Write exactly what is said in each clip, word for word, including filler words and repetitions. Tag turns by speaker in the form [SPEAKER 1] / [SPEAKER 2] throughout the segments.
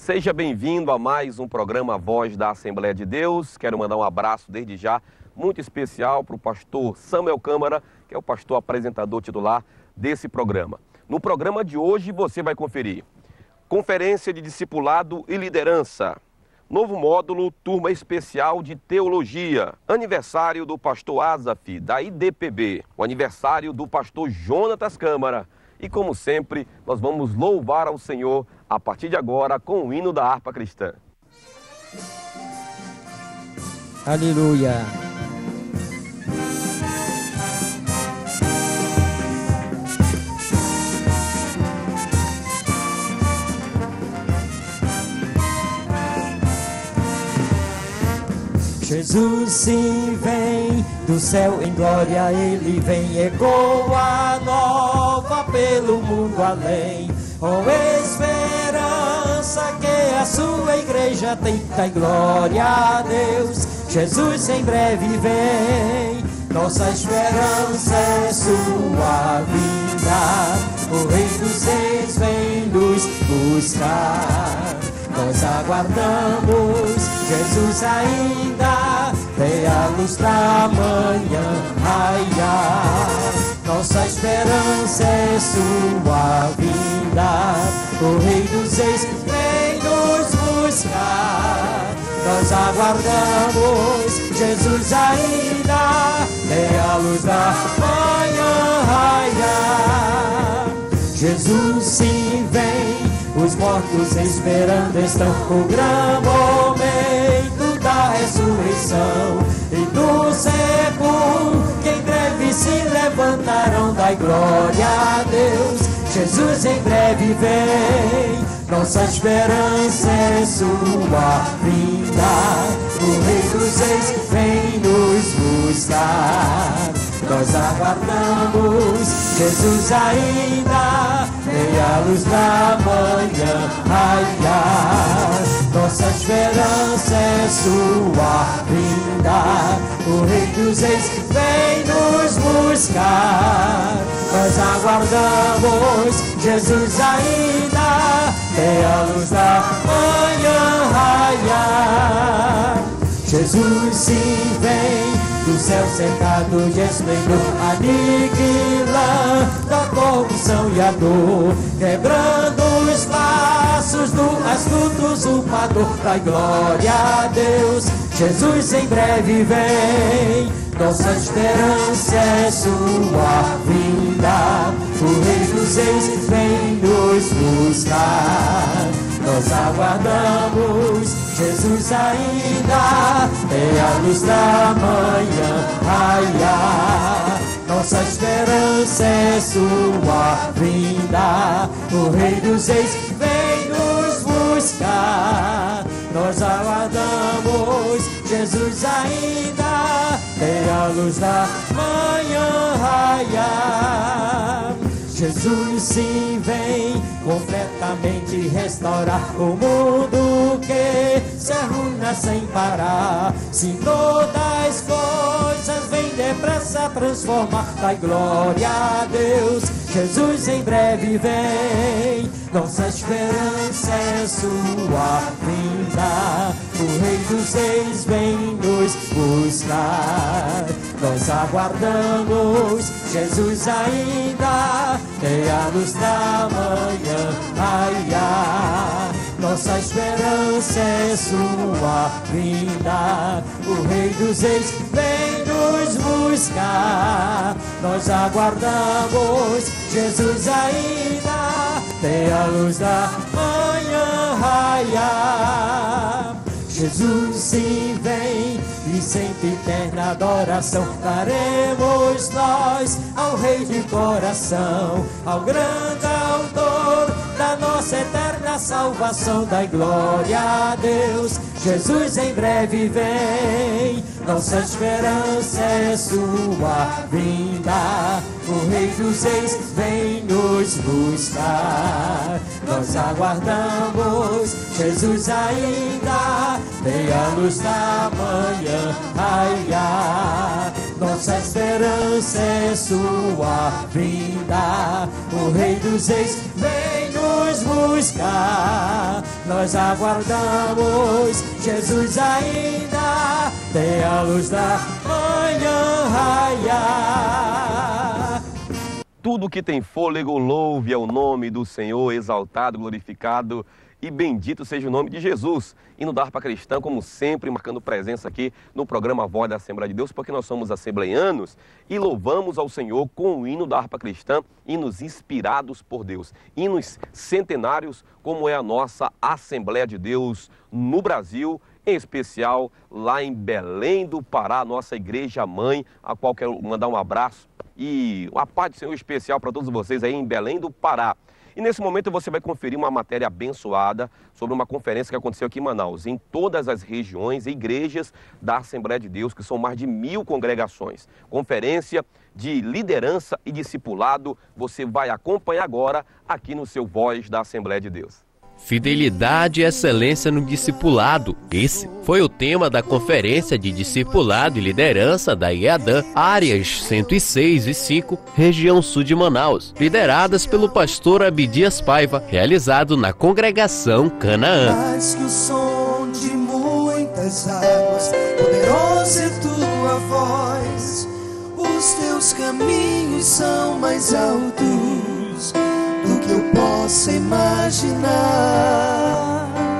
[SPEAKER 1] Seja bem-vindo a mais um programa Voz da Assembleia de Deus. Quero mandar um abraço desde já, muito especial para o pastor Samuel Câmara, que é o pastor apresentador titular desse programa. No programa de hoje você vai conferir Conferência de Discipulado e Liderança, novo módulo, turma especial de Teologia, aniversário do pastor Asaf, da I D P B, o aniversário do pastor Jonatas Câmara. E como sempre, nós vamos louvar ao Senhor a partir de agora com o hino da harpa cristã.
[SPEAKER 2] Aleluia. Jesus se vem do céu em glória, ele vem, ecoa nova pelo mundo além. Oh, esperança que a sua igreja tem, dai glória a Deus. Jesus em breve vem, nossa esperança é sua vinda. O Rei dos Reis vem nos buscar. Nós aguardamos Jesus ainda, vem a luz da manhã raiar. Nossa esperança é sua vinda. O Rei dos Reis vem nos buscar. Nós aguardamos Jesus ainda, vem a luz da manhã raiar. Jesus sim vem, os mortos esperando estão o grande momento da ressurreição. E do século que em breve se levantarão, dai glória a Deus. Jesus em breve vem, nossa esperança é sua vinda. O Rei dos Reis vem nos buscar. Nós aguardamos Jesus ainda, vem a luz da manhã raiar. Nossa esperança é sua vinda. O Rei dos Reis vem nos buscar. Nós aguardamos Jesus ainda, vem a luz da manhã raiar. Jesus sim vem, do céu cercado de esplendor, aniquilando a corrupção e a dor, quebrando os laços do astuto usurpador. Dai glória a Deus, Jesus em breve vem, nossa esperança é sua vinda. O Rei dos Reis vem nos buscar. Nós aguardamos Jesus ainda, vem a luz da manhã raiar. Nossa esperança é sua vinda. O Rei dos Reis vem nos buscar. Nós aguardamos Jesus ainda, vem a luz da manhã raiar. Jesus sim vem completamente restaurar o mundo que se arruina sem parar. Se todas as coisas vêm depressa transformar, dai glória a Deus. Jesus em breve vem, nossa esperança é sua vinda. O Rei dos Reis vem nos buscar. Nós aguardamos Jesus ainda, vem a luz da manhã raiar. Nossa esperança é sua vinda. O Rei dos Reis vem nos buscar. Nós aguardamos Jesus ainda, vem a luz da manhã raiar. Jesus sim vem, e sempre eterna adoração daremos nós ao Rei de coração, ao grande autor da nossa eterna salvação. Dai glória a Deus, Jesus em breve vem, nossa esperança é sua vinda. O Rei dos Reis vem nos buscar. Nós aguardamos Jesus ainda, vem a luz da manhã raiar. Nossa esperança é sua vinda. O Rei dos Reis vem nos buscar. nós aguardamos. Jesus ainda tem a luz da manhã raiar.
[SPEAKER 1] Tudo que tem fôlego, louve ao nome do Senhor, exaltado, glorificado e bendito seja o nome de Jesus. E no Darpa Cristã, como sempre, marcando presença aqui no programa Voz da Assembleia de Deus, porque nós somos assembleianos e louvamos ao Senhor com o hino da Harpa Cristã, hinos inspirados por Deus, hinos centenários, como é a nossa Assembleia de Deus no Brasil, em especial lá em Belém do Pará, nossa igreja mãe, a qual quero mandar um abraço e a paz do Senhor especial para todos vocês aí em Belém do Pará. E nesse momento você vai conferir uma matéria abençoada sobre uma conferência que aconteceu aqui em Manaus, em todas as regiões e igrejas da Assembleia de Deus, que são mais de mil congregações. Conferência de liderança e discipulado, você vai acompanhar agora aqui no seu Voz da Assembleia de Deus.
[SPEAKER 3] Fidelidade e excelência no discipulado. Esse foi o tema da Conferência de Discipulado e Liderança da IEADAN, áreas cento e seis e cinco, região sul de Manaus, lideradas pelo pastor Abdias Paiva, realizado na congregação Canaã.
[SPEAKER 4] Mais que o som de muitas águas, poderosa é tua voz, os teus caminhos são mais altos do que eu posso imaginar.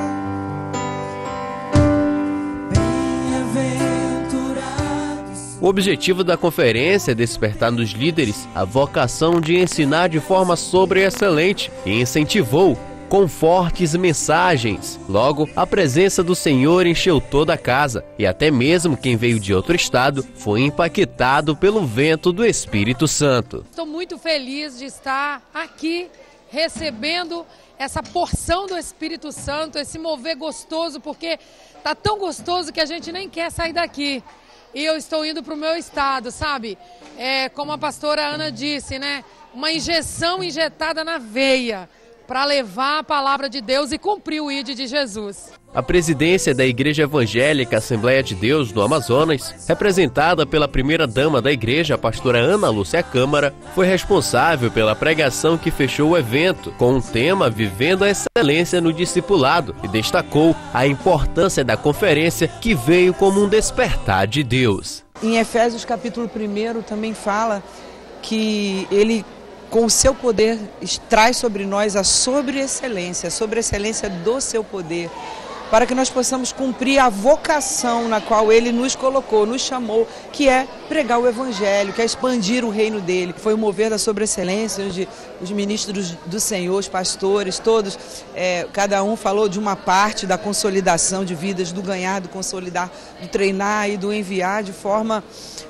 [SPEAKER 3] O objetivo da conferência é despertar nos líderes a vocação de ensinar de forma sobre e excelente e incentivou com fortes mensagens. Logo, a presença do Senhor encheu toda a casa e até mesmo quem veio de outro estado foi impactado pelo vento do Espírito Santo.
[SPEAKER 5] Estou muito feliz de estar aqui recebendo essa porção do Espírito Santo, esse mover gostoso, porque tá tão gostoso que a gente nem quer sair daqui. E eu estou indo para o meu estado, sabe? É, como a pastora Ana disse, né? Uma injeção injetada na veia para levar a palavra de Deus e cumprir o I D de Jesus.
[SPEAKER 3] A presidência da Igreja Evangélica Assembleia de Deus do Amazonas, representada pela primeira-dama da igreja, a pastora Ana Lúcia Câmara, foi responsável pela pregação que fechou o evento, com o tema Vivendo a Excelência no Discipulado, e destacou a importância da conferência que veio como um despertar de Deus.
[SPEAKER 6] Em Efésios capítulo um também fala que ele, com o seu poder, traz sobre nós a sobre-excelência, a sobre-excelência do seu poder, para que nós possamos cumprir a vocação na qual Ele nos colocou, nos chamou, que é pregar o Evangelho, que é expandir o reino dEle. Foi o mover da sobre-excelência, onde os ministros do Senhor, os pastores, todos, é, cada um falou de uma parte da consolidação de vidas, do ganhar, do consolidar, do treinar e do enviar de forma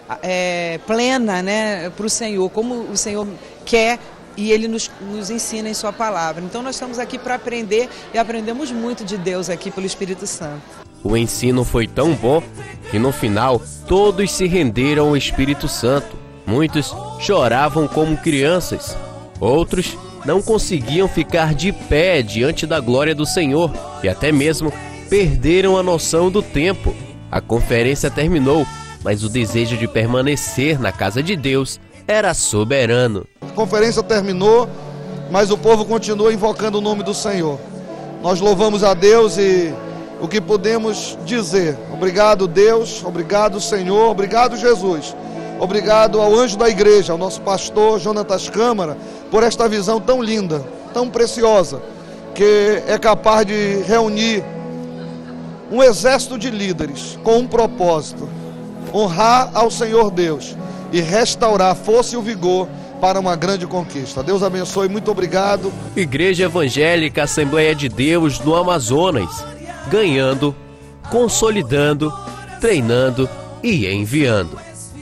[SPEAKER 6] é, plena, né, para o Senhor, como o Senhor quer. E Ele nos, nos ensina em sua palavra. Então nós estamos aqui para aprender e aprendemos muito de Deus aqui pelo Espírito Santo.
[SPEAKER 3] O ensino foi tão bom que no final todos se renderam ao Espírito Santo. Muitos choravam como crianças. Outros não conseguiam ficar de pé diante da glória do Senhor e até mesmo perderam a noção do tempo. A conferência terminou, mas o desejo de permanecer na casa de Deus era soberano.
[SPEAKER 7] A conferência terminou, mas o povo continua invocando o nome do Senhor. Nós louvamos a Deus e o que podemos dizer: obrigado Deus, obrigado Senhor, obrigado Jesus, obrigado ao anjo da igreja, ao nosso pastor Jonatas Câmara, por esta visão tão linda, tão preciosa, que é capaz de reunir um exército de líderes com um propósito: honrar ao Senhor Deus e restaurar a força e o vigor para uma grande conquista. Deus abençoe, muito obrigado.
[SPEAKER 3] Igreja Evangélica Assembleia de Deus do Amazonas, ganhando, consolidando, treinando e enviando.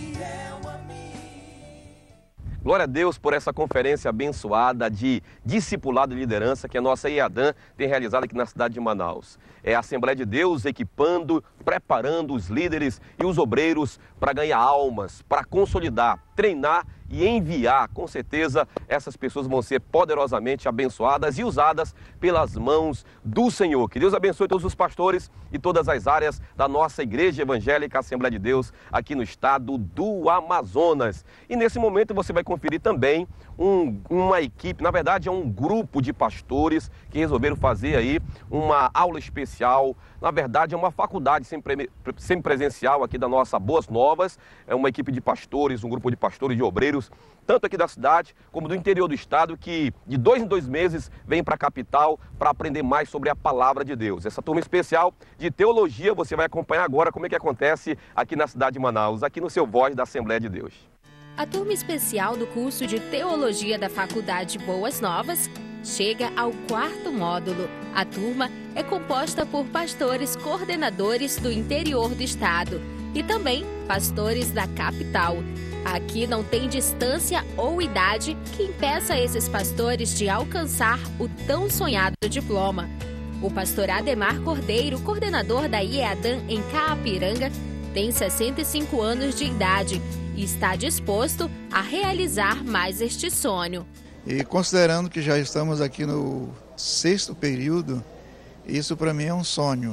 [SPEAKER 1] Glória a Deus por essa conferência abençoada de discipulado e liderança que a nossa IEADAN tem realizado aqui na cidade de Manaus. É a Assembleia de Deus equipando, preparando os líderes e os obreiros para ganhar almas, para consolidar, treinar e enviar. Com certeza, essas pessoas vão ser poderosamente abençoadas e usadas pelas mãos do Senhor. Que Deus abençoe todos os pastores e todas as áreas da nossa Igreja Evangélica Assembleia de Deus aqui no estado do Amazonas. E nesse momento você vai conferir também um, uma equipe, na verdade é um grupo de pastores que resolveram fazer aí uma aula especial. Na verdade é uma faculdade semipresencial aqui da nossa Boas Novas. É uma equipe de pastores, um grupo de pastores e obreiros, tanto aqui da cidade como do interior do estado, que de dois em dois meses vem para a capital para aprender mais sobre a palavra de Deus. Essa turma especial de teologia você vai acompanhar agora como é que acontece aqui na cidade de Manaus, aqui no seu Voz da Assembleia de Deus.
[SPEAKER 8] A turma especial do curso de Teologia da Faculdade Boas Novas chega ao quarto módulo. A turma é composta por pastores coordenadores do interior do estado e também pastores da capital. Aqui não tem distância ou idade que impeça esses pastores de alcançar o tão sonhado diploma. O pastor Ademar Cordeiro, coordenador da IEADAM em Caapiranga, tem sessenta e cinco anos de idade e está disposto a realizar mais este sonho.
[SPEAKER 9] E considerando que já estamos aqui no sexto período, isso para mim é um sonho.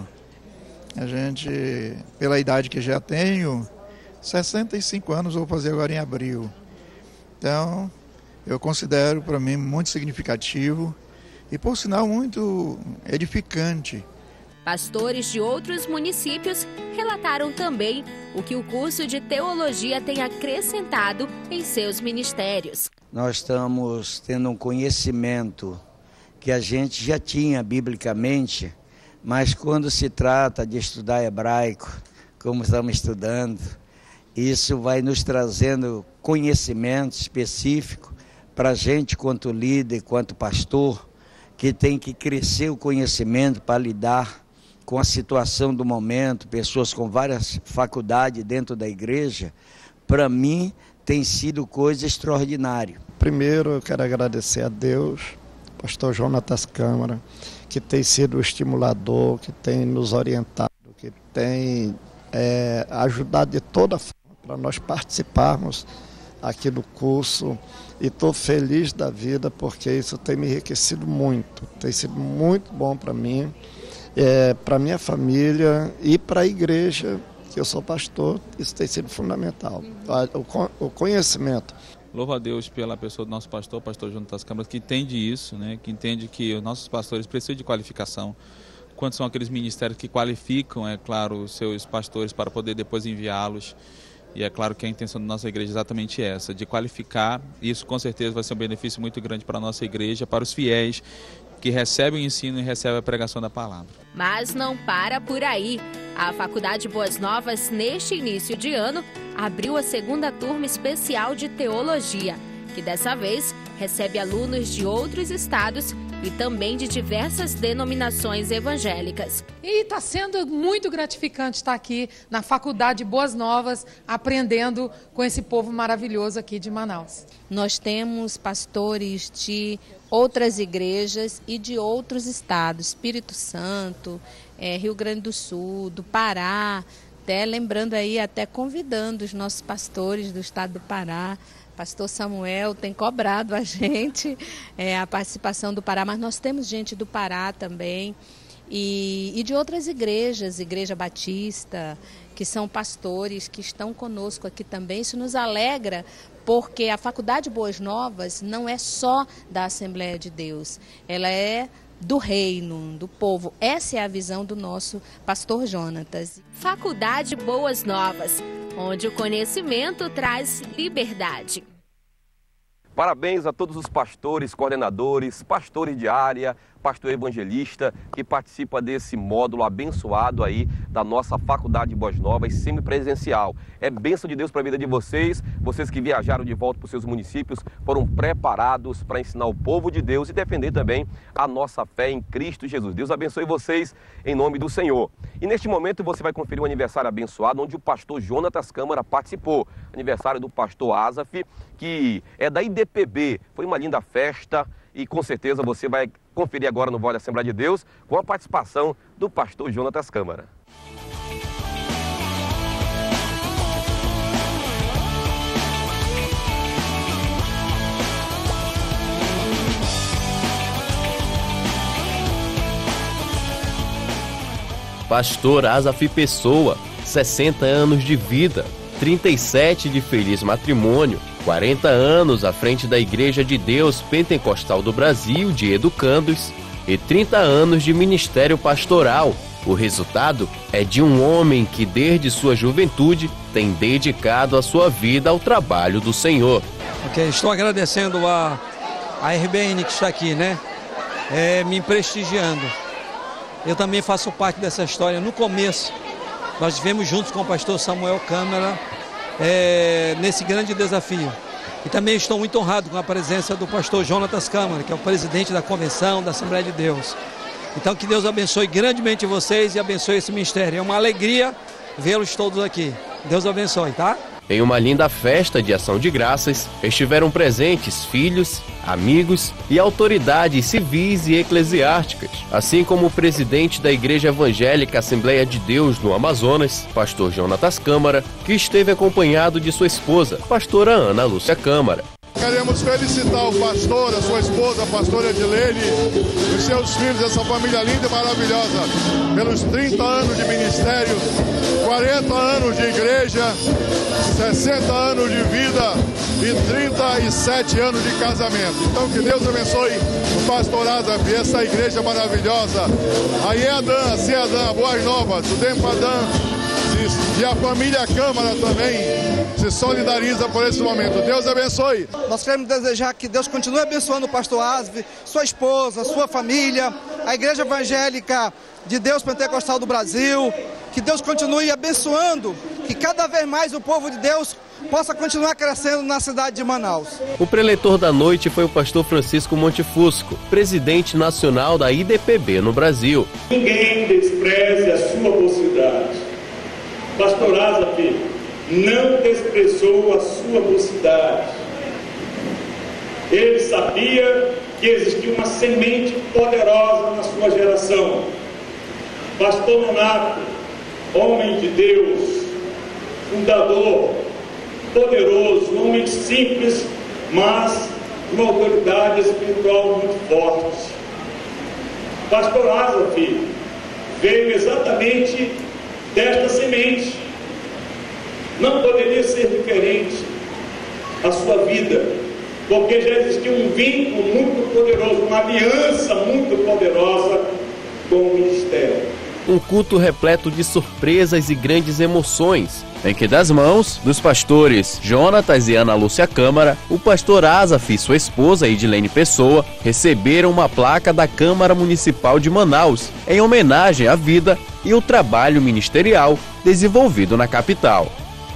[SPEAKER 9] A gente, pela idade que já tenho, sessenta e cinco anos vou fazer agora em abril. Então, eu considero para mim muito significativo e, por sinal, muito edificante.
[SPEAKER 8] Pastores de outros municípios relataram também o que o curso de teologia tem acrescentado em seus ministérios.
[SPEAKER 10] Nós estamos tendo um conhecimento que a gente já tinha biblicamente, mas quando se trata de estudar hebraico, como estamos estudando, isso vai nos trazendo conhecimento específico para a gente, quanto líder, quanto pastor, que tem que crescer o conhecimento para lidar com a situação do momento, pessoas com várias faculdades dentro da igreja. Para mim, tem sido coisa extraordinária.
[SPEAKER 11] Primeiro, eu quero agradecer a Deus, pastor Jonatas Câmara, que tem sido o estimulador, que tem nos orientado, que tem é, ajudado de toda forma para nós participarmos aqui do curso. E estou feliz da vida porque isso tem me enriquecido muito, tem sido muito bom para mim, é, para minha família e para a igreja, que eu sou pastor, isso tem sido fundamental, o, o conhecimento.
[SPEAKER 12] Louvo a Deus pela pessoa do nosso pastor, pastor Jonatas Câmara, que entende isso, né? Que entende que os nossos pastores precisam de qualificação. Quantos são aqueles ministérios que qualificam, é claro, os seus pastores para poder depois enviá-los. E é claro que a intenção da nossa igreja é exatamente essa, de qualificar. Isso com certeza vai ser um benefício muito grande para a nossa igreja, para os fiéis que recebem o ensino e recebem a pregação da palavra.
[SPEAKER 8] Mas não para por aí. A Faculdade Boas Novas, neste início de ano, abriu a segunda turma especial de teologia, que dessa vez recebe alunos de outros estados e também de diversas denominações evangélicas.
[SPEAKER 5] E está sendo muito gratificante estar aqui na Faculdade Boas Novas, aprendendo com esse povo maravilhoso aqui de Manaus.
[SPEAKER 13] Nós temos pastores de outras igrejas e de outros estados, Espírito Santo, é, Rio Grande do Sul, do Pará, até lembrando aí, até convidando os nossos pastores do estado do Pará. Pastor Samuel tem cobrado a gente é, a participação do Pará, mas nós temos gente do Pará também e, e de outras igrejas, Igreja Batista, que são pastores que estão conosco aqui também. Isso nos alegra, porque a Faculdade Boas Novas não é só da Assembleia de Deus, ela é do reino, do povo. Essa é a visão do nosso pastor Jonatas.
[SPEAKER 8] Faculdade Boas Novas, onde o conhecimento traz liberdade.
[SPEAKER 1] Parabéns a todos os pastores, coordenadores, pastores de área, pastor evangelista que participa desse módulo abençoado aí da nossa Faculdade Boas Novas semipresencial. É bênção de Deus para a vida de vocês, vocês que viajaram de volta para os seus municípios, foram preparados para ensinar o povo de Deus e defender também a nossa fé em Cristo Jesus. Deus abençoe vocês em nome do Senhor. E neste momento você vai conferir um aniversário abençoado onde o pastor Jonatas Câmara participou. Aniversário do pastor Asaf, que é da I D P B. Foi uma linda festa e com certeza você vai conferir agora no Voz da Assembleia de Deus com a participação do pastor Jonatas Câmara.
[SPEAKER 3] Pastor Asaf Pessoa, sessenta anos de vida, trinta e sete de feliz matrimônio, quarenta anos à frente da Igreja de Deus Pentecostal do Brasil de Educandos e trinta anos de ministério pastoral. O resultado é de um homem que desde sua juventude tem dedicado a sua vida ao trabalho do Senhor.
[SPEAKER 14] Okay, estou agradecendo a, a R B N que está aqui, né? É, me prestigiando. Eu também faço parte dessa história. No começo, nós estivemos juntos com o pastor Samuel Câmara é, nesse grande desafio. E também estou muito honrado com a presença do pastor Jonatas Câmara, que é o presidente da convenção da Assembleia de Deus. Então que Deus abençoe grandemente vocês e abençoe esse ministério. É uma alegria vê-los todos aqui. Deus abençoe, tá?
[SPEAKER 3] Em uma linda festa de ação de graças, estiveram presentes filhos, amigos e autoridades civis e eclesiásticas, assim como o presidente da Igreja Evangélica Assembleia de Deus no Amazonas, pastor Jonatas Câmara, que esteve acompanhado de sua esposa, pastora Ana Lúcia Câmara.
[SPEAKER 15] Queremos felicitar o pastor, a sua esposa, a pastora Edilene, os seus filhos, essa família linda e maravilhosa, pelos trinta anos de ministério, quarenta anos de igreja, sessenta anos de vida e trinta e sete anos de casamento. Então que Deus abençoe o pastor Asaf, essa igreja maravilhosa, a Iedan, a Ceadan, Boas Novas, o Dempadan e a família Câmara também se solidariza por esse momento. Deus abençoe.
[SPEAKER 16] Nós queremos desejar que Deus continue abençoando o pastor Asaf, sua esposa, sua família, a Igreja Evangélica de Deus Pentecostal do Brasil, que Deus continue abençoando, que cada vez mais o povo de Deus possa continuar crescendo na cidade de Manaus.
[SPEAKER 3] O preletor da noite foi o pastor Francisco Montefusco, presidente nacional da I D P B no Brasil.
[SPEAKER 17] Ninguém despreze a sua mocidade. Pastor Asaf não desprezou a sua mocidade. Ele sabia que existia uma semente poderosa na sua geração. Pastor Nonato, homem de Deus, fundador, poderoso, homem simples, mas de uma autoridade espiritual muito forte. Pastor Asaf veio exatamente desta semente. Não poderia ser diferente a sua vida, porque já existia um vínculo muito poderoso, uma aliança muito poderosa com o ministério.
[SPEAKER 3] Um culto repleto de surpresas e grandes emoções, em que das mãos dos pastores Jonatas e Ana Lúcia Câmara, o pastor Asaf e sua esposa Edilene Pessoa receberam uma placa da Câmara Municipal de Manaus, em homenagem à vida e o trabalho ministerial desenvolvido na capital.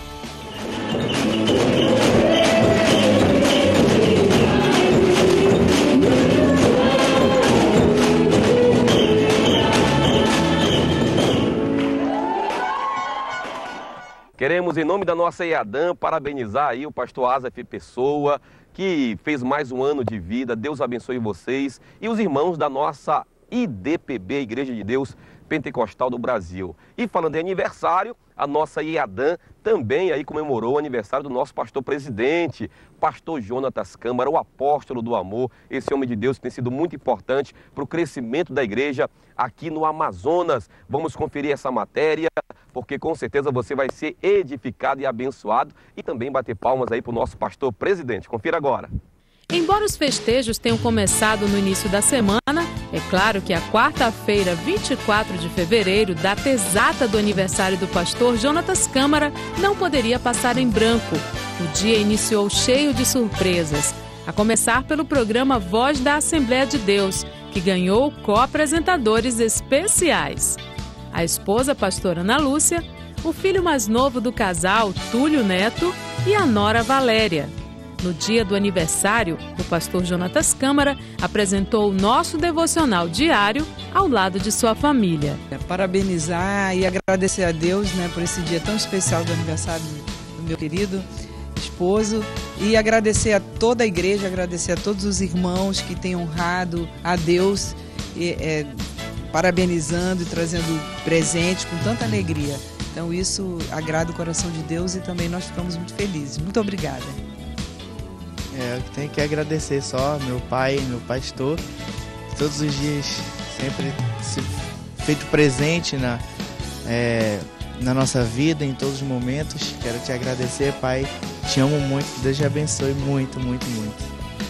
[SPEAKER 1] Queremos, em nome da nossa Iedan, parabenizar aí o pastor Asaf Pessoa, que fez mais um ano de vida. Deus abençoe vocês e os irmãos da nossa I D P B, Igreja de Deus Pentecostal do Brasil. E falando em aniversário, a nossa Iedan também aí comemorou o aniversário do nosso pastor presidente, pastor Jonatas Câmara, o apóstolo do amor, esse homem de Deus que tem sido muito importante para o crescimento da igreja aqui no Amazonas. Vamos conferir essa matéria, porque com certeza você vai ser edificado e abençoado, e também bater palmas aí para o nosso pastor presidente. Confira agora.
[SPEAKER 18] Embora os festejos tenham começado no início da semana, é claro que a quarta-feira, vinte e quatro de fevereiro, data exata do aniversário do pastor Jonatas Câmara, não poderia passar em branco. O dia iniciou cheio de surpresas, a começar pelo programa Voz da Assembleia de Deus, que ganhou co-apresentadores especiais. A esposa, pastora Ana Lúcia, o filho mais novo do casal, Túlio Neto, e a nora Valéria. No dia do aniversário, o pastor Jonatas Câmara apresentou o nosso devocional diário ao lado de sua família.
[SPEAKER 6] Parabenizar e agradecer a Deus, né, por esse dia tão especial do aniversário do meu querido esposo, e agradecer a toda a igreja, agradecer a todos os irmãos que têm honrado a Deus, e, é, parabenizando e trazendo presente com tanta alegria. Então isso agrada o coração de Deus e também nós ficamos muito felizes. Muito obrigada.
[SPEAKER 19] É, eu tenho que agradecer só meu pai, meu pastor, todos os dias sempre se feito presente na, é, na nossa vida, em todos os momentos. Quero te agradecer, Pai. Te amo muito. Deus te abençoe muito, muito, muito.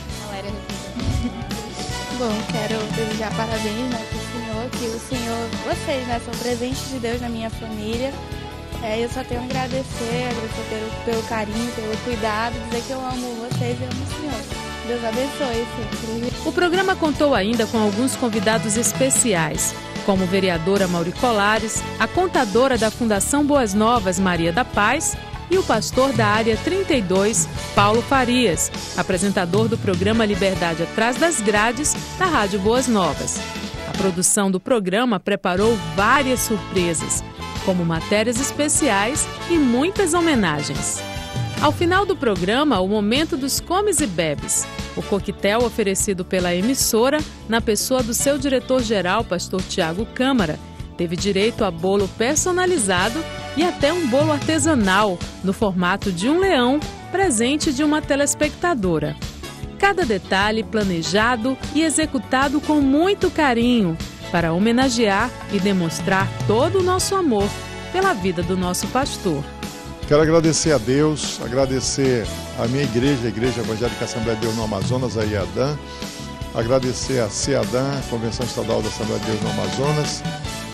[SPEAKER 20] Bom, quero desejar parabéns, né, para o Senhor, que o Senhor, vocês, né, são presentes de Deus na minha família. É, eu só tenho a agradecer, agradecer pelo, pelo carinho, pelo cuidado, dizer que eu amo vocês e amo o Senhor. Deus abençoe sempre.
[SPEAKER 18] O programa contou ainda com alguns convidados especiais, como a vereadora Mauri Colares, a contadora da Fundação Boas Novas, Maria da Paz, e o pastor da Área trinta e dois, Paulo Farias, apresentador do programa Liberdade Atrás das Grades, da Rádio Boas Novas. A produção do programa preparou várias surpresas, como matérias especiais e muitas homenagens. Ao final do programa, o momento dos comes e bebes. O coquetel oferecido pela emissora, na pessoa do seu diretor-geral, pastor Tiago Câmara, teve direito a bolo personalizado e até um bolo artesanal, no formato de um leão, presente de uma telespectadora. Cada detalhe planejado e executado com muito carinho, para homenagear e demonstrar todo o nosso amor pela vida do nosso pastor.
[SPEAKER 21] Quero agradecer a Deus, agradecer a minha igreja, a Igreja Evangélica Assembleia de Deus no Amazonas, a IADAM, agradecer a CEADAM, Convenção Estadual da Assembleia de Deus no Amazonas,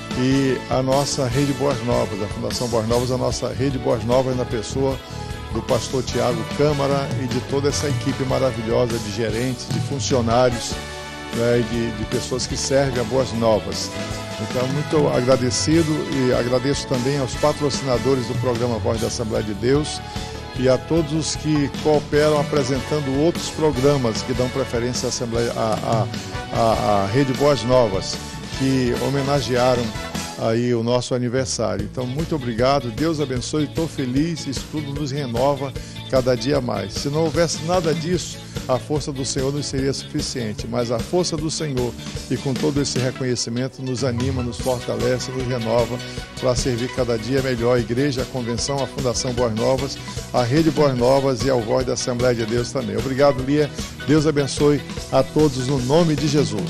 [SPEAKER 21] e a nossa Rede Boas Novas, a Fundação Boas Novas, a nossa Rede Boas Novas na pessoa do pastor Tiago Câmara e de toda essa equipe maravilhosa de gerentes, de funcionários, né, de, de pessoas que servem a Boas Novas. Então, muito agradecido e agradeço também aos patrocinadores do programa Voz da Assembleia de Deus e a todos os que cooperam apresentando outros programas que dão preferência à, Assembleia, à, à, à Rede Boas Novas, que homenagearam aí o nosso aniversário. Então, muito obrigado, Deus abençoe, estou feliz, isso tudo nos renova cada dia mais. Se não houvesse nada disso, a força do Senhor não seria suficiente, mas a força do Senhor e com todo esse reconhecimento nos anima, nos fortalece, nos renova para servir cada dia melhor a igreja, a convenção, a Fundação Boas Novas, a Rede Boas Novas e ao Voz da Assembleia de Deus também. Obrigado, Lia. Deus abençoe a todos no nome de Jesus.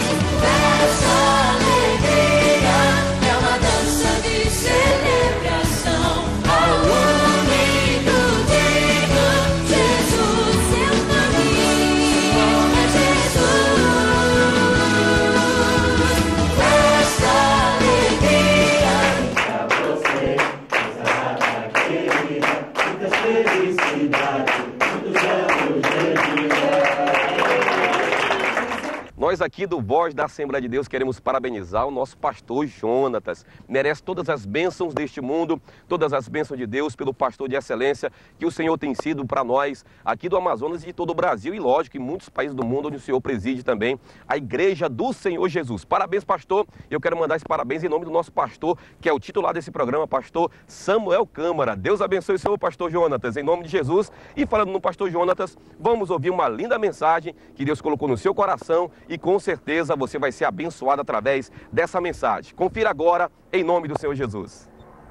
[SPEAKER 1] Nós aqui do Voz da Assembleia de Deus queremos parabenizar o nosso pastor Jonatas. Merece todas as bênçãos deste mundo, todas as bênçãos de Deus pelo pastor de excelência que o Senhor tem sido para nós aqui do Amazonas e de todo o Brasil e, lógico, em muitos países do mundo onde o Senhor preside também a Igreja do Senhor Jesus. Parabéns, pastor. Eu quero mandar esse parabéns em nome do nosso pastor, que é o titular desse programa, pastor Samuel Câmara. Deus abençoe o Senhor, pastor Jonatas, em nome de Jesus. E falando no pastor Jonatas, vamos ouvir uma linda mensagem que Deus colocou no seu coração e com certeza você vai ser abençoado através dessa mensagem. Confira agora, em nome do Senhor Jesus.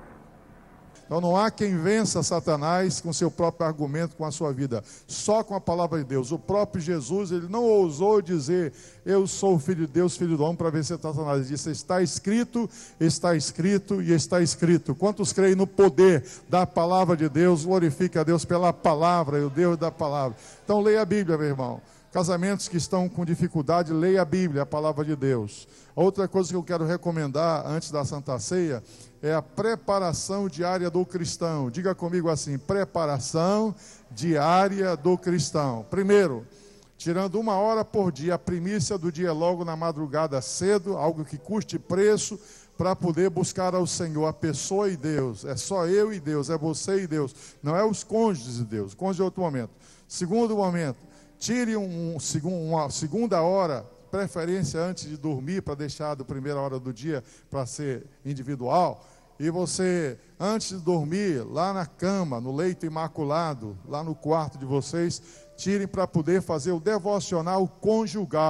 [SPEAKER 21] Então não há quem vença Satanás com seu próprio argumento, com a sua vida, só com a palavra de Deus. O próprio Jesus, ele não ousou dizer, eu sou o filho de Deus, filho do homem, para vencer Satanás. Ele disse, está escrito, está escrito e está escrito. Quantos creem no poder da palavra de Deus, glorifique a Deus pela palavra, e o Deus da palavra. Então leia a Bíblia, meu irmão. Casamentos que estão com dificuldade, leia a Bíblia, a palavra de Deus. Outra coisa que eu quero recomendar antes da Santa Ceia é a preparação diária do cristão. Diga comigo assim, preparação diária do cristão. Primeiro, tirando uma hora por dia, a primícia do dia logo na madrugada cedo, algo que custe preço, para poder buscar ao Senhor, a pessoa e Deus. É só eu e Deus, é você e Deus. Não é os cônjuges de Deus, cônjuge é outro momento. Segundo momento, tire um, um, uma segunda hora, preferência antes de dormir, para deixar da primeira hora do dia para ser individual. E você, antes de dormir, lá na cama, no leito imaculado, lá no quarto de vocês, tirem para poder fazer o devocional conjugal.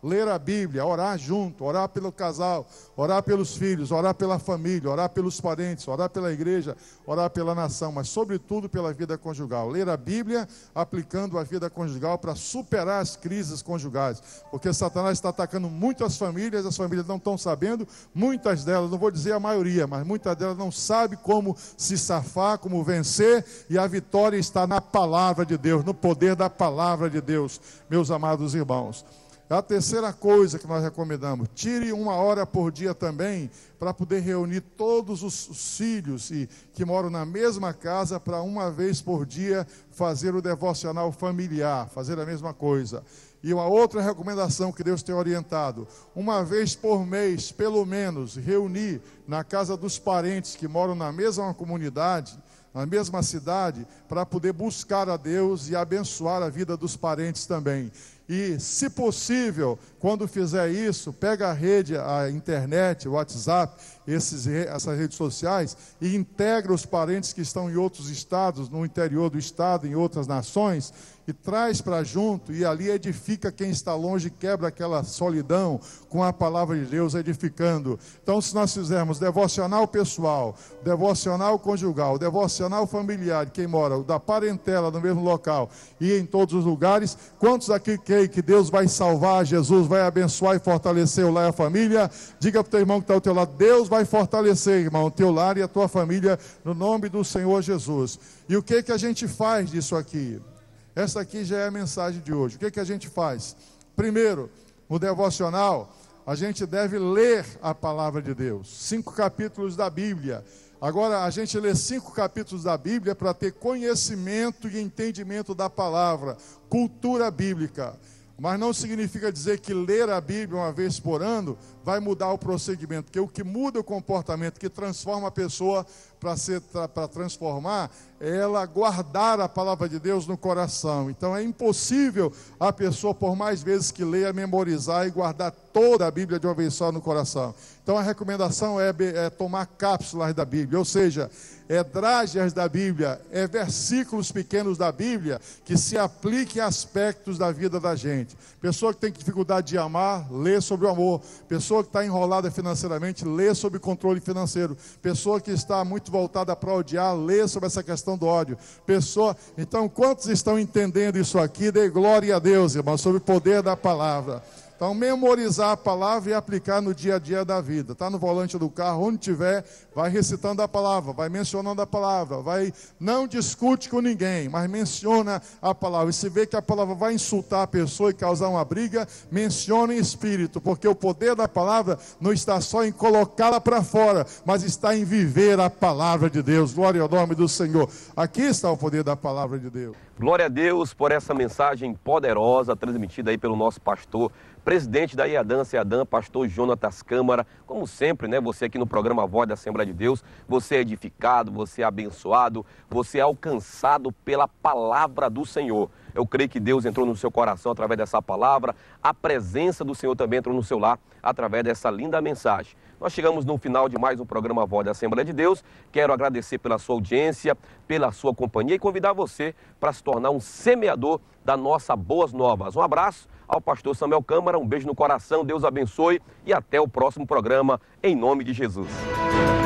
[SPEAKER 21] ler a Bíblia, orar junto, orar pelo casal, orar pelos filhos, orar pela família, orar pelos parentes, orar pela igreja, orar pela nação, mas sobretudo pela vida conjugal. Ler a Bíblia aplicando a vida conjugal para superar as crises conjugais, porque Satanás está atacando muitas famílias, as famílias não estão sabendo, muitas delas, não vou dizer a maioria, mas muitas delas não sabem como se safar, como vencer, e a vitória está na palavra de Deus, no poder da palavra de Deus, meus amados irmãos. A terceira coisa que nós recomendamos, tire uma hora por dia também para poder reunir todos os, os filhos e, que moram na mesma casa para uma vez por dia fazer o devocional familiar, fazer a mesma coisa. E uma outra recomendação que Deus tem orientado, uma vez por mês, pelo menos, reunir na casa dos parentes que moram na mesma comunidade, na mesma cidade, para poder buscar a Deus e abençoar a vida dos parentes também. E, se possível, quando fizer isso, pega a rede, a internet, o WhatsApp, esses, essas redes sociais, e integra os parentes que estão em outros estados, no interior do estado, em outras nações, e traz para junto, e ali edifica quem está longe, quebra aquela solidão com a palavra de Deus edificando. Então, se nós fizermos devocional pessoal, devocional conjugal, devocional familiar, quem mora, da parentela no mesmo local e em todos os lugares, quantos aqui creem que Deus vai salvar, Jesus vai abençoar e fortalecer o lar e a família? Diga para o teu irmão que está ao teu lado, Deus vai fortalecer, irmão, o teu lar e a tua família, no nome do Senhor Jesus. E o que que a gente faz disso aqui? Essa aqui já é a mensagem de hoje. O que que a gente faz? Primeiro, no devocional, a gente deve ler a palavra de Deus. Cinco capítulos da Bíblia. Agora, a gente lê cinco capítulos da Bíblia para ter conhecimento e entendimento da palavra, cultura bíblica. Mas não significa dizer que ler a Bíblia uma vez por ano vai mudar o procedimento, porque o que muda o comportamento, que transforma a pessoa para ser para transformar, é ela guardar a palavra de Deus no coração. Então é impossível a pessoa, por mais vezes que leia, memorizar e guardar toda a Bíblia de uma vez só no coração. Então a recomendação é, é tomar cápsulas da Bíblia, ou seja, é drágeas da Bíblia, é versículos pequenos da Bíblia que se apliquem a aspectos da vida da gente. Pessoa que tem dificuldade de amar, lê sobre o amor. Pessoa que está enrolada financeiramente, lê sobre controle financeiro. Pessoa que está muito voltada para odiar, lê sobre essa questão do ódio. Pessoa, então quantos estão entendendo isso aqui? Dê glória a Deus, irmão, sobre o poder da palavra. Então, memorizar a palavra e aplicar no dia a dia da vida. Está no volante do carro, onde tiver, vai recitando a palavra, vai mencionando a palavra, vai, não discute com ninguém, mas menciona a palavra. E se vê que a palavra vai insultar a pessoa e causar uma briga, menciona em espírito, porque o poder da palavra não está só em colocá-la para fora, mas está em viver a palavra de Deus. Glória ao nome do Senhor. Aqui está o poder da palavra de Deus.
[SPEAKER 1] Glória a Deus por essa mensagem poderosa transmitida aí pelo nosso pastor, presidente da IADAN, CEADAN, pastor Jonatas Câmara. Como sempre, né, você aqui no programa Voz da Assembleia de Deus, você é edificado, você é abençoado, você é alcançado pela palavra do Senhor. Eu creio que Deus entrou no seu coração através dessa palavra, a presença do Senhor também entrou no seu lar através dessa linda mensagem. Nós chegamos no final de mais um programa Voz da Assembleia de Deus. Quero agradecer pela sua audiência, pela sua companhia e convidar você para se tornar um semeador da nossa Boas Novas. Um abraço ao pastor Samuel Câmara, um beijo no coração, Deus abençoe e até o próximo programa, em nome de Jesus.